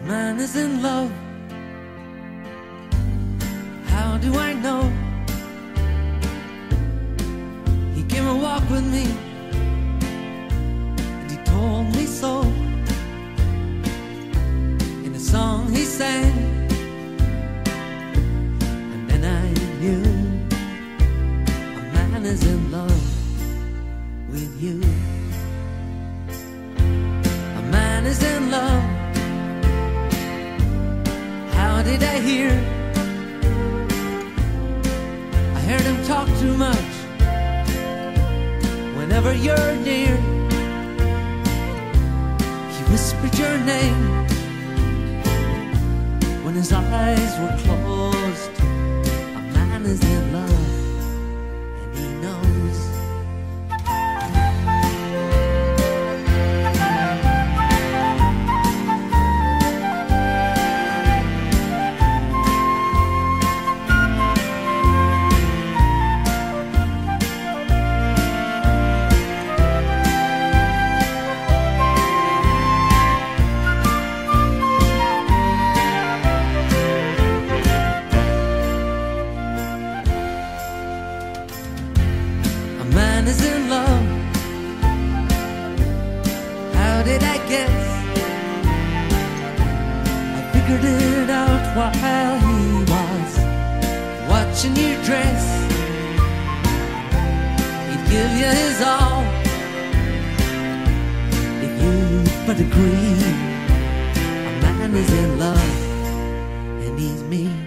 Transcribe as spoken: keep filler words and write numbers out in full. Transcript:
Man is in love. How do I know? He came and walked with me, and he told me so. In a song he sang, and then I knew a man is in love with you. A man is in love. How did I hear? I heard him talk too much. Whenever you're near, he whispered your name. When his eyes were closed, a man is in love, and he knows. A man is in love. How did I guess? I figured it out while he was watching you dress. He'd give you his all if you but agree. A man is in love, and he's me.